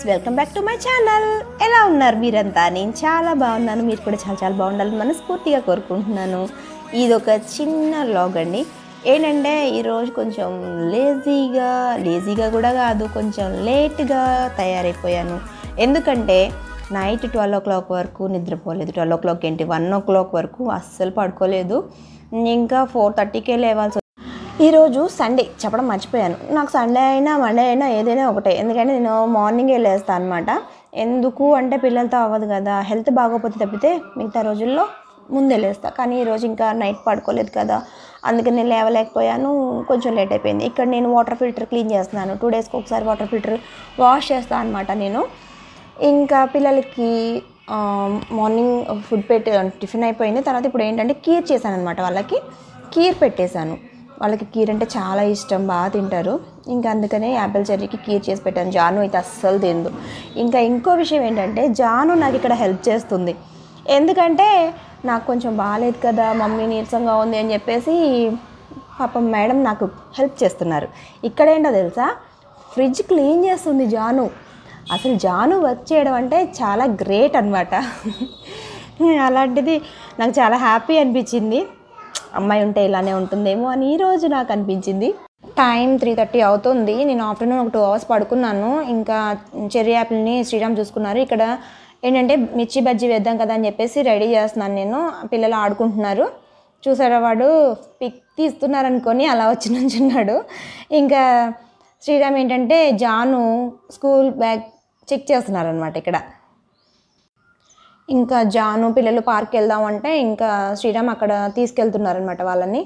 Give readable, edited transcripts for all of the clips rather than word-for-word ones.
Welcome back to my channel. ఎలా ఉన్నారు మీరంతా? నేను చాలా బాగున్నాను. మీరు కూడా చాలా చాలా బాగుండాలని మనస్ఫూర్తిగా కోరుకుంటున్నాను. ఇది ఒక చిన్న వ్లాగ్ అండి. ఏంటంటే ఈరోజు కొంచెం లేజీగా కూడా కాదు, కొంచెం లేట్గా తయారైపోయాను. ఎందుకంటే నైట్ 12 o'clock వరకు నిద్రపోలేదు. 12 o'clock ఏంటి, 1 o'clock వరకు అస్సలు పడుకోలేదు. ఇంకా 4:30కే లేవాల్సి. ఈరోజు సండే చెప్పడం మర్చిపోయాను. నాకు సండే అయినా మండే అయినా ఏదైనా ఒకటే, ఎందుకంటే నేను మార్నింగే లేస్తాను అనమాట. ఎందుకు అంటే పిల్లలతో అవ్వదు కదా, హెల్త్ బాగోపోతే తప్పితే మిగతా రోజుల్లో ముందే లేస్తా. కానీ ఈరోజు ఇంకా నైట్ పడుకోలేదు కదా, అందుకని నేను లేవలేకపోయాను. కొంచెం లేట్ అయిపోయింది. ఇక్కడ నేను వాటర్ ఫిల్టర్ క్లీన్ చేస్తున్నాను. 2 daysకి ఒకసారి వాటర్ ఫిల్టర్ వాష్ చేస్తాను అనమాట నేను. ఇంకా పిల్లలకి మార్నింగ్ ఫుడ్ టిఫిన్ అయిపోయింది. తర్వాత ఇప్పుడు ఏంటంటే కీర్ చేశాను అనమాట. వాళ్ళకి కీర్ పెట్టేశాను. వాళ్ళకి కీర్ అంటే చాలా ఇష్టం, బాగా తింటారు. ఇంకా అందుకనే యాపిల్ చెర్రీకి కీర్ చేసి పెట్టాను. జాను అయితే అస్సలు తిందు. ఇంకా ఇంకో విషయం ఏంటంటే జాను నాకు ఇక్కడ హెల్ప్ చేస్తుంది. ఎందుకంటే నాకు కొంచెం బాగాలేదు కదా, మమ్మీ నీరసంగా ఉంది అని చెప్పేసి పాపం మేడం నాకు హెల్ప్ చేస్తున్నారు. ఇక్కడేంటో తెలుసా, ఫ్రిడ్జ్ క్లీన్ చేస్తుంది జాను. అసలు జాను వర్క్ చేయడం అంటే చాలా గ్రేట్ అనమాట. అలాంటిది నాకు చాలా హ్యాపీ అనిపించింది. అమ్మాయి ఉంటే ఇలానే ఉంటుందేమో అని ఈరోజు నాకు అనిపించింది. టైం 3:30 అవుతుంది. నేను ఆఫ్టర్నూన్ ఒక 2 hours పడుకున్నాను. ఇంకా చెర్రీ యాపిల్ని శ్రీరామ్ చూసుకున్నారు. ఇక్కడ ఏంటంటే మిర్చి బజ్జీ వేద్దాం కదా అని చెప్పేసి రెడీ చేస్తున్నాను నేను. పిల్లలు ఆడుకుంటున్నారు. చూసారా, వాడు పిక్ తీస్తున్నారనుకొని అలా వచ్చి నుంచున్నాడు. ఇంకా శ్రీరామ్ ఏంటంటే జాను స్కూల్ బ్యాగ్ చెక్ చేస్తున్నారనమాట ఇక్కడ. ఇంకా జాను పిల్లలు పార్క్కి వెళ్దామంటే ఇంకా శ్రీరామ్ అక్కడ తీసుకెళ్తున్నారనమాట వాళ్ళని.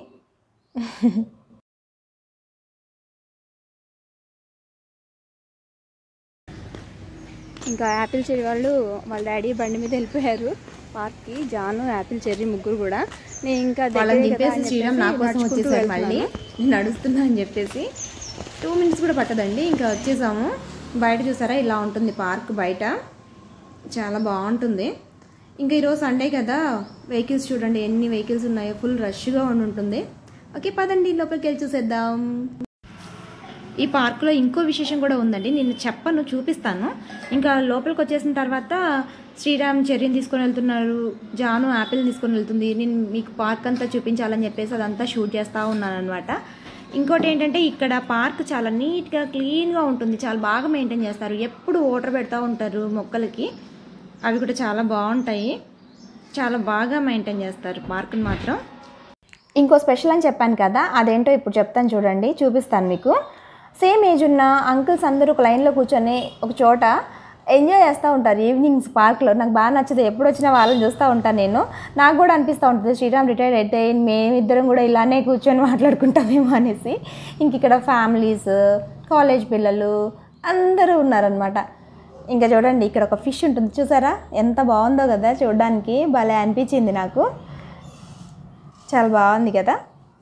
ఇంకా యాపిల్ చెర్రీ వాళ్ళ డాడీ బండి మీద వెళ్ళిపోయారు పార్క్కి. జాను యాపిల్ చెర్రీ ముగ్గురు కూడా. నేను ఇంకా శ్రీరామ్ నా కోసం వచ్చేసారు. మళ్ళీ నడుస్తున్నా అని చెప్పేసి 2 minutes కూడా పట్టదండి. ఇంకా వచ్చేసాము. బయట చూసారా ఇలా ఉంటుంది పార్క్. బయట చాలా బాగుంటుంది. ఇంకా ఈరోజు సండే కదా, వెహికల్స్ చూడండి ఎన్ని వెహికల్స్ ఉన్నాయో, ఫుల్ రష్గా ఉంటుంది. ఓకే పదండి లోపలికి వెళ్ళి చూసేద్దాం. ఈ పార్క్లో ఇంకో విశేషం కూడా ఉందండి, నేను చెప్పను, చూపిస్తాను. ఇంకా లోపలికి వచ్చేసిన తర్వాత శ్రీరామ్ చెర్రీని తీసుకొని వెళ్తున్నారు, జాను యాపిల్ తీసుకొని వెళ్తుంది. నేను మీకు పార్క్ అంతా చూపించాలని చెప్పేసి అదంతా షూట్ చేస్తూ ఉన్నాను అనమాట. ఇంకోటి ఏంటంటే ఇక్కడ పార్క్ చాలా నీట్గా క్లీన్గా ఉంటుంది. చాలా బాగా మెయింటైన్ చేస్తారు. ఎప్పుడు వాటర్ పెడతా ఉంటారు మొక్కలకి. అవి కూడా చాలా బాగుంటాయి. చాలా బాగా మెయింటైన్ చేస్తారు పార్క్ని మాత్రం. ఇంకో స్పెషల్ అని చెప్పాను కదా, అదేంటో ఇప్పుడు చెప్తాను చూడండి, చూపిస్తాను మీకు. సేమ్ ఏజ్ ఉన్న అంకుల్స్ అందరూ ఒక లైన్లో కూర్చొని ఒక చోట ఎంజాయ్ చేస్తూ ఉంటారు ఈవినింగ్స్ పార్క్లో. నాకు బాగా నచ్చదు. ఎప్పుడు వచ్చినా వాళ్ళని చూస్తూ ఉంటాను నేను. నాకు కూడా అనిపిస్తూ ఉంటుంది శ్రీరామ్ రిటైర్డ్ అయితే మేమిద్దరం కూడా ఇలానే కూర్చొని మాట్లాడుకుంటామేమో అనేసి. ఇంక ఇక్కడ ఫ్యామిలీస్, కాలేజ్ పిల్లలు అందరూ ఉన్నారనమాట. ఇంకా చూడండి ఇక్కడ ఒక ఫిష్ ఉంటుంది, చూసారా ఎంత బాగుందో కదా, చూడడానికి భలే అనిపించింది నాకు. చాలా బాగుంది కదా.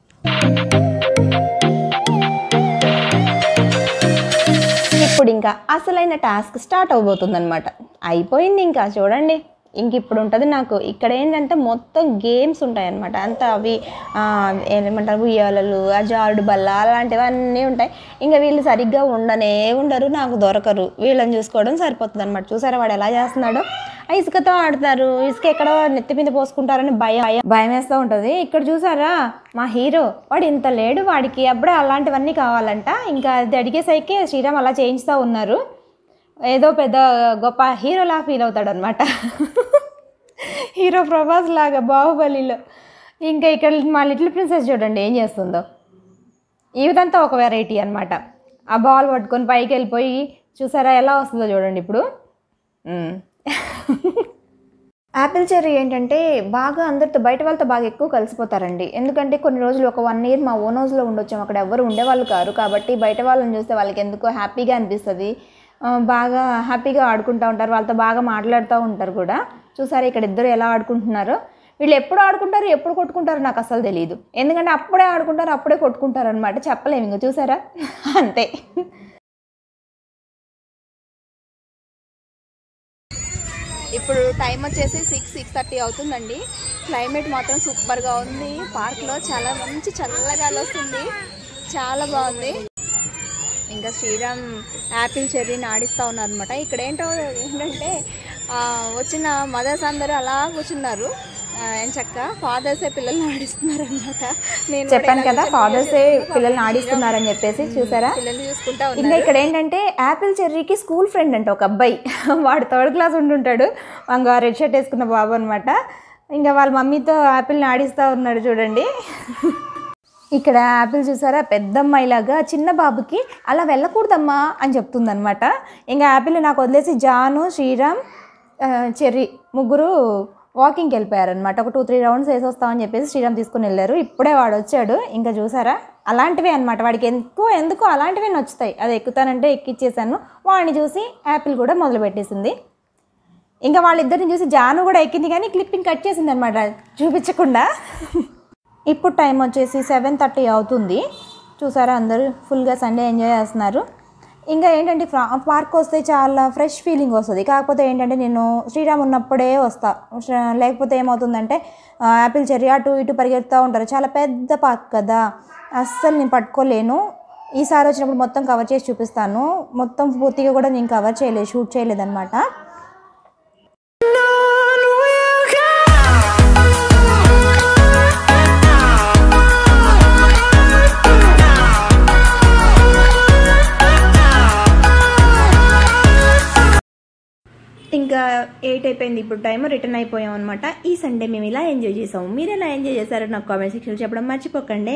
ఇప్పుడు ఇంకా అసలైన టాస్క్ స్టార్ట్ అవబోతుంది అనమాట. అయిపోయింది ఇంకా చూడండి. ఇంక ఇప్పుడు ఉంటుంది నాకు ఇక్కడ ఏంటంటే మొత్తం గేమ్స్ ఉంటాయన్నమాట. అంతా అవి ఏమంటారు, ఉయ్యాలలు, జారుడు బల్ల అలాంటివన్నీ ఉంటాయి. ఇంకా వీళ్ళు సరిగ్గా ఉండరు, నాకు దొరకరు. వీళ్ళని చూసుకోవడం సరిపోతుంది అనమాట. చూసారా వాడు ఎలా చేస్తున్నాడో. ఇసుకతో ఆడతారు, ఇసుక ఎక్కడ నెత్తి మీద పోసుకుంటారని భయం వేస్తూ ఉంటుంది. ఇక్కడ చూసారా మా హీరో, వాడు ఇంత లేడు, వాడికి అప్పుడే అలాంటివన్నీ కావాలంట. ఇంకా అది అడిగేసరికి శ్రీరామ్ అలా చేయిస్తూ ఉన్నారు. ఏదో పెద్ద గొప్ప హీరోలా ఫీల్ అవుతాడు అనమాట. హీరో ప్రభాస్ లాగా బాహుబలిలో. ఇంకా ఇక్కడ మా లిటిల్ ప్రిన్సెస్ చూడండి ఏం చేస్తుందో. ఇదంతా ఒక వెరైటీ అనమాట. ఆ బాల్ పట్టుకొని పైకి వెళ్ళిపోయి చూసారా ఎలా వస్తుందో చూడండి ఇప్పుడు. యాపిల్ చెర్రీ ఏంటంటే బాగా అందరితో, బయట వాళ్ళతో బాగా ఎక్కువ కలిసిపోతారండి. ఎందుకంటే కొన్ని రోజులు ఒక 1 year మా ఓన్ హౌస్లో ఉండొచ్చాము. అక్కడ ఎవరు ఉండేవాళ్ళు కారు కాబట్టి బయట వాళ్ళని చూస్తే వాళ్ళకి ఎందుకో హ్యాపీగా అనిపిస్తుంది. బాగా హ్యాపీగా ఆడుకుంటూ ఉంటారు, వాళ్ళతో బాగా మాట్లాడుతూ ఉంటారు కూడా. చూసారా ఇక్కడ ఇద్దరు ఎలా ఆడుకుంటున్నారో. వీళ్ళు ఎప్పుడు ఆడుకుంటారు, ఎప్పుడు కొట్టుకుంటారో నాకు అసలు తెలియదు. ఎందుకంటే అప్పుడే ఆడుకుంటారు, అప్పుడే కొట్టుకుంటారు అనమాట. చెప్పలేము ఇంకా. చూసారా అంతే. ఇప్పుడు టైం వచ్చేసి 6:30 అవుతుందండి. క్లైమేట్ మాత్రం సూపర్గా ఉంది. పార్క్లో చాలా మంచి చల్లగాలి వస్తుంది, చాలా బాగుంది. ఇంకా శ్రీరామ్ యాపిల్ చెర్రీని ఆడిస్తూ ఉన్నారు అనమాట. ఇక్కడ ఏంటంటే వచ్చిన మదర్స్ అందరూ అలా కూర్చున్నారు. చక్క ఫాదర్సే పిల్లల్ని ఆడిస్తున్నారు అనమాట. నేను చెప్పాను కదా ఫాదర్సే పిల్లల్ని ఆడిస్తున్నారని చెప్పేసి. చూసారా పిల్లల్ని చూసుకుంటా ఇంకా ఉన్నారు. ఇక్కడ ఏంటంటే యాపిల్ చెర్రీకి స్కూల్ ఫ్రెండ్ అంటే ఒక అబ్బాయి, వాడు 3rd క్లాస్ ఉంటుంటాడు. ఇంకా రెడ్ షర్ట్ వేసుకున్న బాబు అనమాట. ఇంకా వాళ్ళ మమ్మీతో యాపిల్ని ఆడిస్తూ ఉన్నాడు చూడండి. ఇక్కడ యాపిల్ చూసారా పెద్ద అమ్మాయిలాగా చిన్న బాబుకి అలా వెళ్ళకూడదమ్మా అని చెప్తుందనమాట. ఇంకా యాపిల్ నాకు వదిలేసి జాను, శ్రీరామ్, చెర్రీ ముగ్గురు వాకింగ్కి వెళ్ళిపోయారనమాట. ఒక 2-3 రౌండ్స్ వేసి వస్తామని చెప్పేసి శ్రీరామ్ తీసుకుని వెళ్ళారు. ఇప్పుడే వాడు వచ్చాడు. ఇంకా చూసారా అలాంటివే అనమాట, వాడికి ఎందుకో అలాంటివే నచ్చుతాయి. అది ఎక్కుతానంటే ఎక్కిచ్చేసాను. వాడిని చూసి యాపిల్ కూడా మొదలు పెట్టేసింది. ఇంకా వాళ్ళిద్దరిని చూసి జాను కూడా ఎక్కింది, కానీ క్లిప్పింగ్ కట్ చేసింది అనమాట చూపించకుండా. ఇప్పుడు టైం వచ్చేసి 7:30 అవుతుంది. చూసారా అందరూ ఫుల్గా సండే ఎంజాయ్ చేస్తున్నారు. ఇంకా ఏంటంటే పార్క్ వస్తే చాలా ఫ్రెష్ ఫీలింగ్ వస్తుంది. కాకపోతే ఏంటంటే నేను శ్రీరామ్ ఉన్నప్పుడే వస్తా, లేకపోతే ఏమవుతుందంటే యాపిల్ చెర్రీ అటు ఇటు పరిగెడుతూ ఉంటారు. చాలా పెద్ద పార్క్ కదా, అస్సలు నేను పట్టుకోలేను. ఈసారి వచ్చినప్పుడు మొత్తం కవర్ చేసి చూపిస్తాను. మొత్తం పూర్తిగా కూడా నేను కవర్ చేయలేదు, షూట్ చేయలేదన్నమాట. ఇంకా 8 అయిపోయింది ఇప్పుడు టైం, రిటర్న్ అయిపోయాం అనమాట. ఈ సండే మేము ఇలా ఎంజాయ్ చేసాము. మీరు ఎలా ఎంజాయ్ చేశారో నాకు కామెంట్ సెక్షన్లో చెప్పడం మర్చిపోకండి.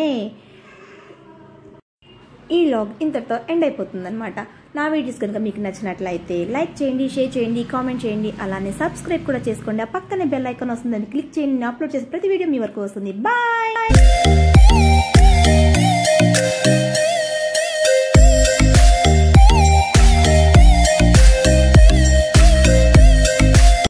ఈ వ్లాగ్ ఇంతటితో ఎండ్ అయిపోతుంది అనమాట. నా వీడియోస్ కనుక మీకు నచ్చినట్లయితే లైక్ చేయండి, షేర్ చేయండి, కామెంట్ చేయండి. అలానే సబ్స్క్రైబ్ కూడా చేసుకోండి. ఆ పక్కనే బెల్ ఐకాన్ వస్తుందని క్లిక్ చేయండి. నేను అప్లోడ్ చేసే ప్రతి వీడియో మీ వరకు వస్తుంది. బాయ్.